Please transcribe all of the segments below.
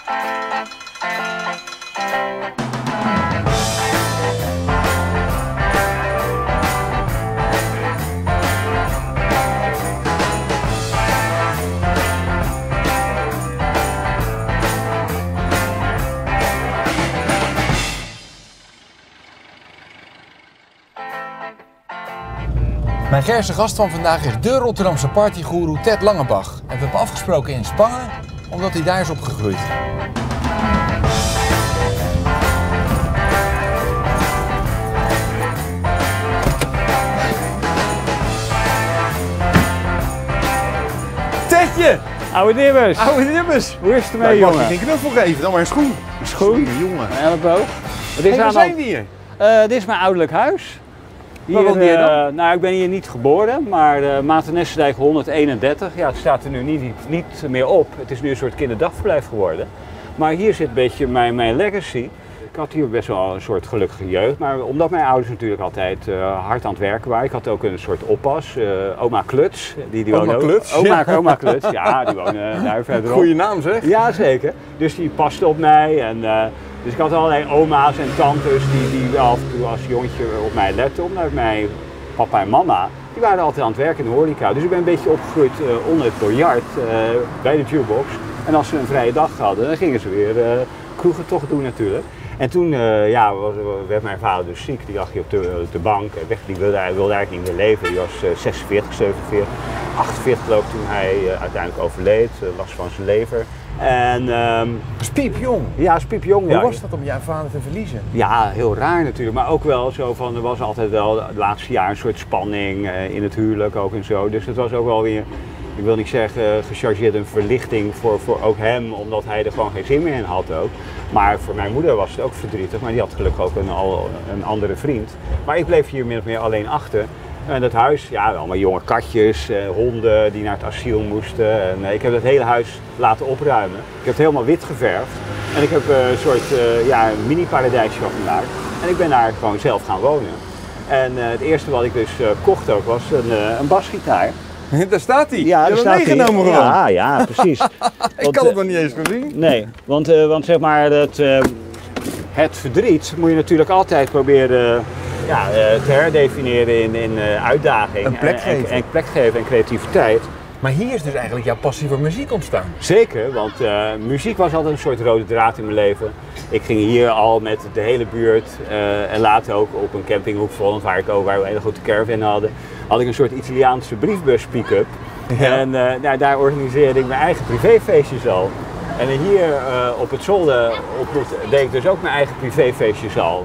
Mijn verse gast van vandaag is de Rotterdamse partygoeroe Ted Langebach. En we hebben afgesproken in Spangen, omdat hij daar is opgegroeid. Tedje! Oude dibbers! Oude dibbers! Hoe is het ermee, Ik mag jongen? je geen knuffel geven, dan maar een schoen. Een schoen? Jongen. Een elleboog? Wat is Waar zijn we hier? Dit is mijn ouderlijk huis. Waar woon je dan? Nou, ik ben hier niet geboren, maar Maarten-Nessendijk 131. Ja, het staat er nu niet meer op. Het is nu een soort kinderdagverblijf geworden. Maar hier zit een beetje mijn legacy. Ik had hier best wel een soort gelukkige jeugd, maar omdat mijn ouders natuurlijk altijd hard aan het werken waren. Ik had ook een soort oppas, oma Kluts. Die Oma Kluts? Oma Kluts, ja, die woonde daar verderop. Goeie naam zeg. Ja, zeker. Dus die paste op mij. En, dus ik had allerlei oma's en tantes die af en toe als jongetje op mij letten. Omdat mijn papa en mama, die waren altijd aan het werken in de horeca. Dus ik ben een beetje opgegroeid onder het biljart, bij de jukebox. En als ze een vrije dag hadden, dan gingen ze weer kroegen toch doen natuurlijk. En toen werd mijn vader dus ziek, die lag hier op de bank, die wilde eigenlijk niet meer leven. Die was 46, 47, 48 geloof ik toen hij uiteindelijk overleed, last van zijn lever. En, is piepjong. Ja, is piepjong. Hoe Ja. was dat om jouw vader te verliezen? Ja, heel raar natuurlijk, maar ook wel zo van, er was altijd wel het laatste jaar een soort spanning in het huwelijk ook en zo. Dus het was ook wel weer, ik wil niet zeggen gechargeerd een verlichting voor ook hem, omdat hij er gewoon geen zin meer in had ook. Maar voor mijn moeder was het ook verdrietig, maar die had gelukkig ook een andere vriend. Maar ik bleef hier min of meer alleen achter. En dat huis, ja, allemaal jonge katjes, honden die naar het asiel moesten. En ik heb het hele huis laten opruimen. Ik heb het helemaal wit geverfd. En ik heb een soort mini-paradijsje van gemaakt. En ik ben daar gewoon zelf gaan wonen. En het eerste wat ik dus kocht ook was een basgitaar. Daar staat hij. Ja, je hebt hem meegenomen gewoon. Ja, precies. Ik kan het nog niet eens gezien. Nee, want zeg maar het verdriet moet je natuurlijk altijd proberen te herdefiniëren in uitdaging. Een plek geven. En plek geven en creativiteit. Maar hier is dus eigenlijk jouw passie voor muziek ontstaan. Zeker, want muziek was altijd een soort rode draad in mijn leven. Ik ging hier al met de hele buurt en later ook op een campinghoek Volland, waar we een hele grote caravan hadden, had ik een soort Italiaanse briefbus pick-up. Ja. En daar organiseerde ik mijn eigen privéfeestjes al. En hier op het zolder deed ik dus ook mijn eigen privéfeestjes al.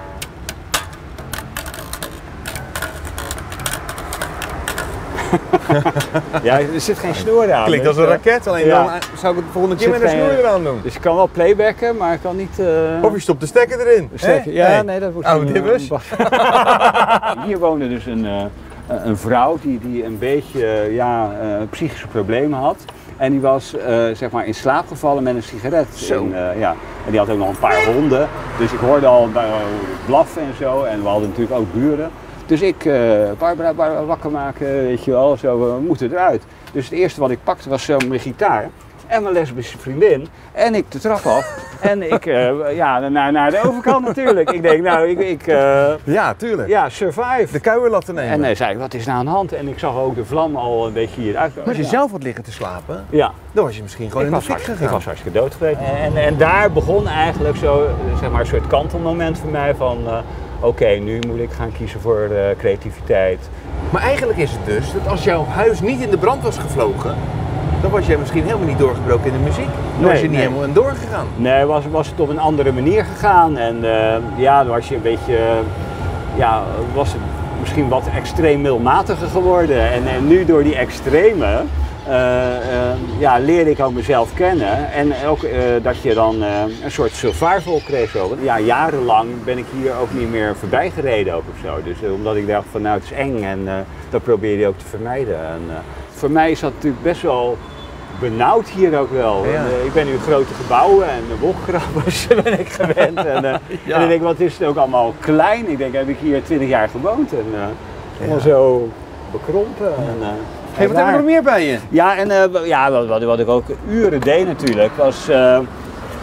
Ja, er zit geen snoer aan. Klinkt als een raket, alleen dan zou ik het de volgende keer met een snoer eraan doen. Dus je kan wel playbacken, maar ik kan niet... Of je stopt de stekker erin. Ja, nee, dat wordt oude dibbers. Hier woonde dus een vrouw die een beetje psychische problemen had. En die was zeg maar in slaap gevallen met een sigaret. Zo. En die had ook nog een paar honden. Dus ik hoorde al blaffen en zo. En we hadden natuurlijk ook buren. Dus ik, Barbara wakker maken, weet je wel, zo, we moeten eruit. Dus het eerste wat ik pakte was zo mijn gitaar en mijn lesbische vriendin. En ik de trap af en ik, naar de overkant natuurlijk. Ik denk, ja, tuurlijk. Ja, survive. De kuier laten nemen. En dan zei ik, wat is nou aan de hand? En ik zag ook de vlam al een beetje hieruit. Maar als je zelf had liggen te slapen, dan was je misschien gewoon in de fik gegaan. Ik was hartstikke dood geweest. En daar begon eigenlijk zo, zeg maar, een soort kantelmoment voor mij van... Oké, nu moet ik gaan kiezen voor creativiteit. Maar eigenlijk is het dus dat als jouw huis niet in de brand was gevlogen, dan was jij misschien helemaal niet doorgebroken in de muziek. Dan was je niet helemaal in doorgegaan. Nee, was het op een andere manier gegaan. En dan was je een beetje, was het misschien wat extreem middelmatiger geworden. En nu door die extreme leerde ik ook mezelf kennen en ook dat je dan een soort survival kreeg. Zo. Ja, jarenlang ben ik hier ook niet meer voorbij gereden ook of zo. Dus omdat ik dacht van nou het is eng en dat probeer je ook te vermijden. En, voor mij is dat natuurlijk best wel benauwd hier ook wel. Ja. Ik ben nu grote gebouwen en wolkenkrabbers ben ik gewend. En ik denk, wat is het ook allemaal klein. Ik denk, heb ik hier 20 jaar gewoond en allemaal zo bekrompen. En, wat hebben we nog meer bij je? Ja, en wat ik ook uren deed natuurlijk, was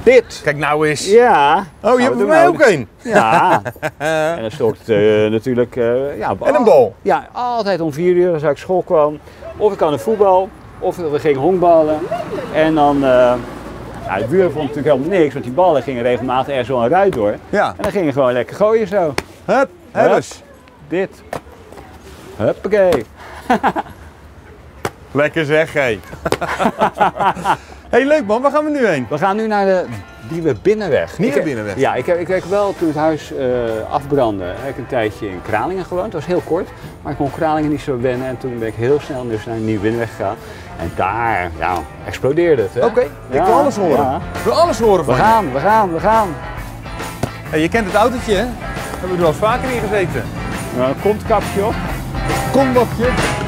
Dit. Kijk nou eens. Ja. Oh, je hebt er mij ook een. Ja. En dan stond natuurlijk... ja, En een bal. Ja, altijd om 4 uur als ik school kwam. Of ik aan de voetbal, of we gingen honkballen. En dan... ja, de buren vonden natuurlijk helemaal niks, want die ballen gingen regelmatig er zo een ruit door. Ja. En dan gingen we gewoon lekker gooien zo. Hup, eens. Dit. Huppakee. Lekker zeg, hé. Hey, leuk man, waar gaan we nu heen? We gaan nu naar de Nieuwe Binnenweg. Nieuwe Binnenweg? Ja, ik heb wel toen het huis afbrandde, heb ik een tijdje in Kralingen gewoond. Dat was heel kort, maar ik kon Kralingen niet zo wennen. En toen ben ik heel snel dus naar de Nieuwe Binnenweg gegaan. En daar, ja, explodeerde het. Oké, ik wil alles horen. Ja. Ik wil alles horen van We gaan. Hey, je kent het autootje, hè? Hebben we er wel eens vaker in gezeten? Een kontkapje op. Kombakje.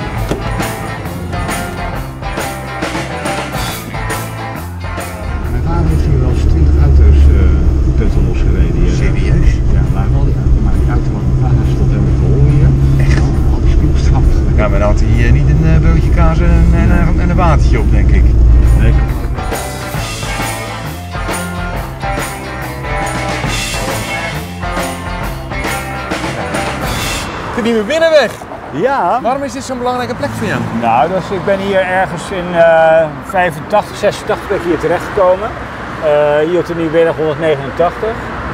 Mijn vader heeft hier wel eens 20 auto's punten losgereden hier. Serieus? Ja, maar wel maar die auto van mijn vader stond helemaal vol hier. Echt? Al die spiegels. Ja, maar dan had hij niet een broodje kaas en een watertje op, denk ik. Nee. De Nieuwe Binnenweg. Ja. Waarom is dit zo'n belangrijke plek voor jou? Nou, ik ben hier ergens in 85, 86 ben ik hier terechtgekomen. Hier op de Nieuwe Binnenweg 189.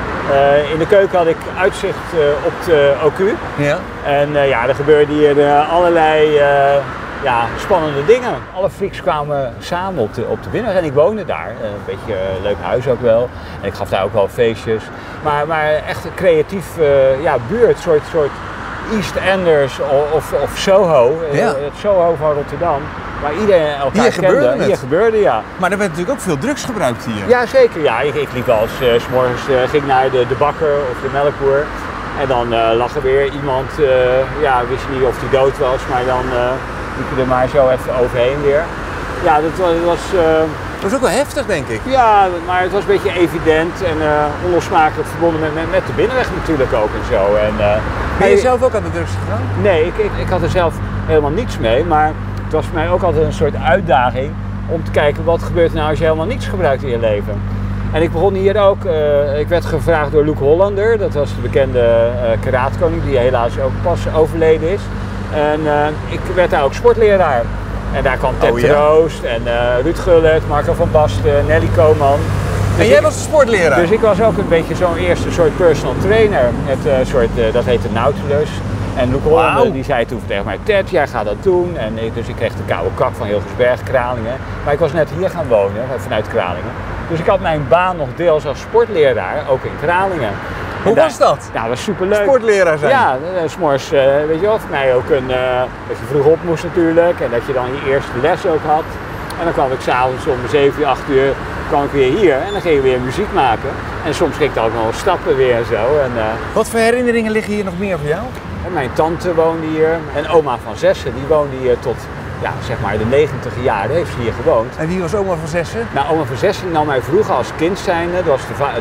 In de keuken had ik uitzicht op de OQ. Ja. En ja, er gebeurden hier allerlei spannende dingen. Alle freaks kwamen samen op de Binnenweg en ik woonde daar. Een beetje een leuk huis ook wel. En ik gaf daar ook wel feestjes. Maar echt een creatief buurt, soort East Enders of Soho. Ja. Het Soho van Rotterdam. Waar iedereen elkaar Hier gebeurde kende. het. Hier gebeurde, ja. Maar er werd natuurlijk ook veel drugs gebruikt hier. Ja, zeker. Ja, ik liep wel eens, 's morgens ging naar de bakker of de melkboer. En dan lag er weer iemand, wist je niet of hij dood was, maar dan liep je er maar zo even overheen weer. Ja, dat was... Dat was ook wel heftig, denk ik. ja, maar het was een beetje evident en onlosmakelijk verbonden met de Binnenweg natuurlijk ook en zo. En, Ben je zelf ook aan de drugs gegaan? Nee, ik had er zelf helemaal niets mee, maar het was voor mij ook altijd een soort uitdaging om te kijken wat gebeurt er nou als je helemaal niets gebruikt in je leven. En ik begon hier ook, ik werd gevraagd door Luke Hollander, dat was de bekende karatekoning die helaas ook pas overleden is. En ik werd daar ook sportleraar. En daar kwam Ted Troost en Ruud Gullit, Marco van Basten, Nelly Koman. En jij was de sportleraar? Dus ik was ook een beetje zo'n eerste soort personal trainer. Dat heette Nautilus. En Luke Hollander die zei toen tegen mij, Ted, jij gaat dat doen. En dus ik kreeg de koude kak van Hilgersberg, Kralingen. Maar ik was net hier gaan wonen, vanuit Kralingen. Dus ik had mijn baan nog deels als sportleraar, ook in Kralingen. Hoe was dat? Ja, dat was superleuk. Sportleraar zijn? Ja, 's morgens, weet je wel, voor mij ook dat je vroeg op moest natuurlijk. En dat je dan je eerste les ook had. En dan kwam ik s'avonds om 7, 8 uur kwam ik weer hier en dan ging ik weer muziek maken. En soms ging ik dan ook nog stappen weer en zo. En, Wat voor herinneringen liggen hier nog meer voor jou? en mijn tante woonde hier en oma van Zessen, die woonde hier tot zeg maar de 90 jaren heeft ze hier gewoond. En wie was oma van Zessen? Nou, oma van Zessen nam mij vroeger als kind zijnde, dat was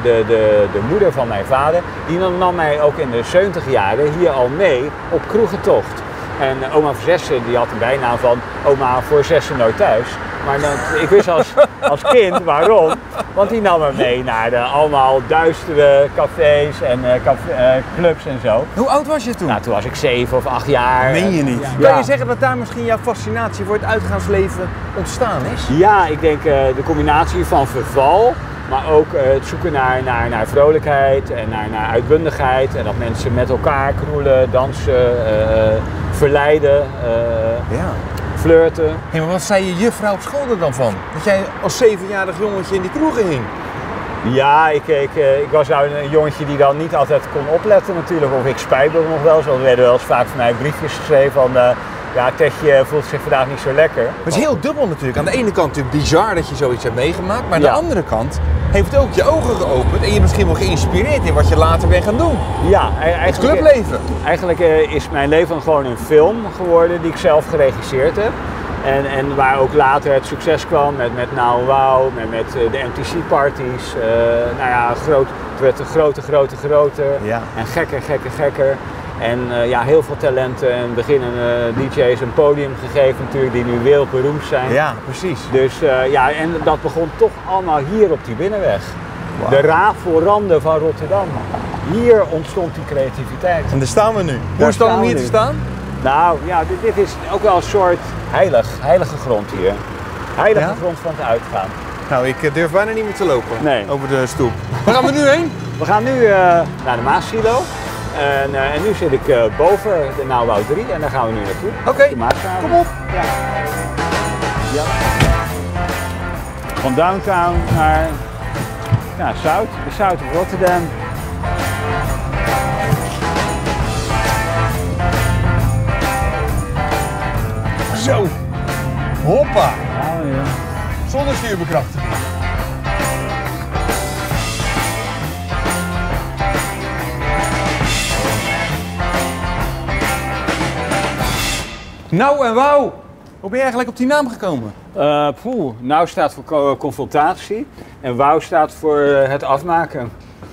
de moeder van mijn vader, die nam mij ook in de 70 jaren hier al mee op kroegentocht. En oma van Zessen die had een bijnaam van oma voor Zessen nooit thuis. Maar ik wist als kind waarom, want die nam me mee naar de allemaal duistere cafés en clubs en zo. Hoe oud was je toen? Nou, toen was ik 7 of 8 jaar. Meen je niet? Ja. Kan je zeggen dat daar misschien jouw fascinatie voor het uitgaansleven ontstaan is? Ja, ik denk de combinatie van verval, maar ook het zoeken naar vrolijkheid en naar uitbundigheid. En dat mensen met elkaar knoelen, dansen, verleiden, flirten. Hey, maar wat zei je juffrouw op school er dan van? Dat jij als 7-jarig jongetje in die kroegen hing? Ja, ik was nou een jongetje die dan niet altijd kon opletten natuurlijk. Of ik spijbelde nog wel eens, want er werden wel eens vaak voor mij briefjes geschreven van... Tedje voelt zich vandaag niet zo lekker. Het is heel dubbel natuurlijk. Aan de ene kant natuurlijk bizar dat je zoiets hebt meegemaakt, maar aan de andere kant heeft het ook je ogen geopend en je misschien wel geïnspireerd in wat je later bent gaan doen. Ja, het clubleven. Eigenlijk is mijn leven gewoon een film geworden die ik zelf geregisseerd heb. En waar ook later het succes kwam met Now Wow, met de MTC-parties. Het werd groter en gekker. En heel veel talenten en beginnende DJ's een podium gegeven natuurlijk die nu wereldberoemd zijn. Ja, precies. Dus en dat begon toch allemaal hier op die Binnenweg. De rafelranden van Rotterdam. Hier ontstond die creativiteit. En daar staan we nu. Hoe Daar is het dan staan om we hier nu. te staan? Nou ja, dit is ook wel een soort heilige grond hier. Heilige Ja? grond van het uitgaan. Nou, ik durf bijna niet meer te lopen Nee. over de stoep. Waar gaan we nu heen? We gaan nu naar de Maassilo. En nu zit ik boven de Nauwbouw 3 en daar gaan we nu naartoe. Oké, De Maashaven. kom op. Ja. Ja. Van downtown naar Zuid, de Zuid of Rotterdam. Zo. Hoppa. Nou, ja. Zonder stuurbekrachtiging. Nou en wauw. Hoe ben je eigenlijk op die naam gekomen? Nou staat voor confrontatie en wauw staat voor het afmaken.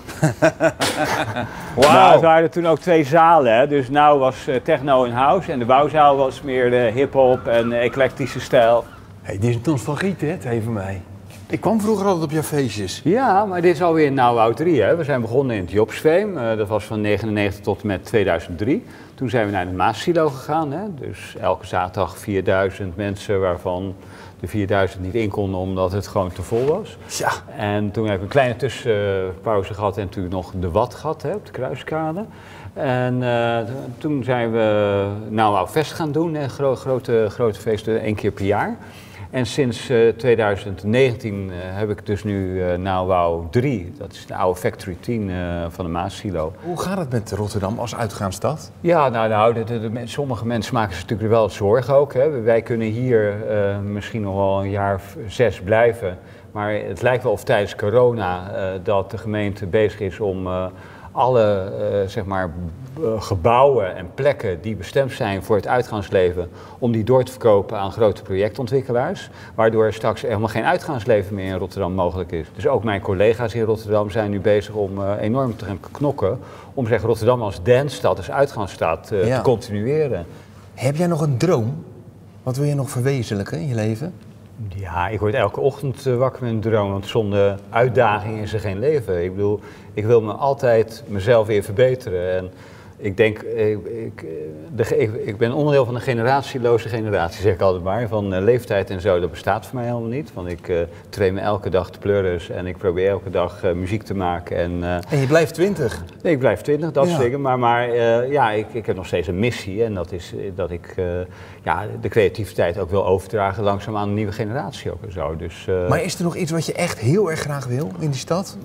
Nou, het waren toen ook 2 zalen, hè? Dus nou was techno en house en de wauwzaal was meer de hip-hop en eclectische stijl. Hey, dit is een nostalgiet, hè, tegen mij. Ik kwam vroeger altijd op jouw feestjes. Ja, maar dit is alweer Nauwbouw 3, hè? We zijn begonnen in het Jobsfeem, dat was van 1999 tot en met 2003. Toen zijn we naar de Maassilo gegaan, hè? Dus elke zaterdag 4000 mensen, waarvan de 4000 niet in konden omdat het gewoon te vol was. Ja. En toen heb ik een kleine tussenpauze gehad en natuurlijk nog de Wat gehad, hè, op de Kruiskade. En toen zijn we Nauwbouw Fest gaan doen, hè, grote feesten, 1 keer per jaar. En sinds 2019 heb ik dus nu Nauwbouw 3, dat is de oude Factory 10 van de Maassilo. Hoe gaat het met Rotterdam als uitgaansstad? Ja, sommige mensen maken zich natuurlijk wel zorgen ook. Hè. Wij kunnen hier misschien nog wel een jaar of 6 blijven. Maar het lijkt wel of tijdens corona dat de gemeente bezig is om alle zeg maar, gebouwen en plekken die bestemd zijn voor het uitgaansleven, om die door te verkopen aan grote projectontwikkelaars. Waardoor straks helemaal geen uitgaansleven meer in Rotterdam mogelijk is. Dus ook mijn collega's in Rotterdam zijn nu bezig om enorm te gaan knokken om zeg, Rotterdam als dansstad, als uitgaansstad te continueren. Heb jij nog een droom? Wat wil je nog verwezenlijken in je leven? Ja, ik word elke ochtend wakker met een droom, want zonder uitdaging is er geen leven. Ik bedoel, ik wil me altijd mezelf weer verbeteren. En ik denk, ik ben onderdeel van een generatieloze generatie, zeg ik altijd maar. Van leeftijd en zo, dat bestaat voor mij helemaal niet. Want ik train me elke dag te pleuris en ik probeer elke dag muziek te maken. En je blijft 20. Nee, ik blijf 20, dat soort dingen. Maar ik heb nog steeds een missie. En dat is dat ik de creativiteit ook wil overdragen langzaam aan een nieuwe generatie ook en zo. Dus, Maar is er nog iets wat je echt heel erg graag wil in die stad?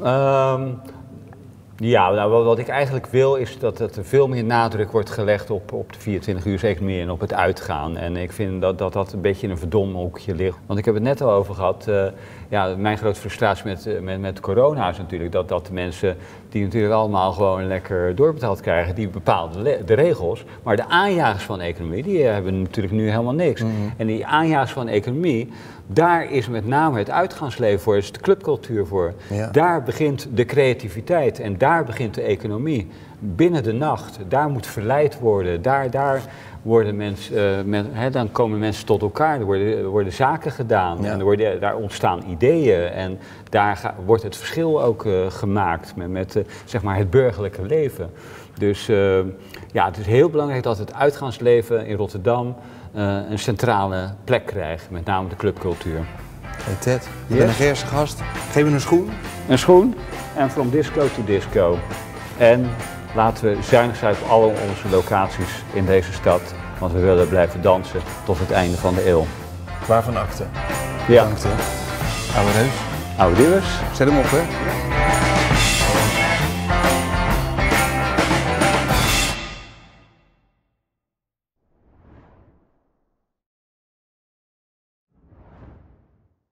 Ja, nou, wat ik eigenlijk wil is dat er veel meer nadruk wordt gelegd op de 24-uurseconomie en op het uitgaan. En ik vind dat een beetje in een verdomd hoekje ligt. Want ik heb het net al over gehad, mijn grote frustratie met corona is natuurlijk dat de mensen die natuurlijk allemaal gewoon lekker doorbetaald krijgen, die bepalen de regels. Maar de aanjagers van de economie, die hebben natuurlijk nu helemaal niks. Mm-hmm. En die aanjagers van de economie, daar is met name het uitgaansleven voor, is de clubcultuur voor. Ja. Daar begint de creativiteit en daar begint de economie. Binnen de nacht, daar moet verleid worden, daar worden mensen, dan komen mensen tot elkaar, er worden zaken gedaan, en daar ontstaan ideeën en daar wordt het verschil ook gemaakt met zeg maar het burgerlijke leven. Dus het is heel belangrijk dat het uitgaansleven in Rotterdam een centrale plek krijgt, met name de clubcultuur. Hey Ted, je bent een Geerse gast. Geef me een schoen. Een schoen en from disco to disco. En laten we zuinig zijn op alle onze locaties in deze stad, want we willen blijven dansen tot het einde van de eeuw. Waarvan akte? Ja. Bedankt, hè. Oude reus. Oude Dibbers. Zet hem op, hè.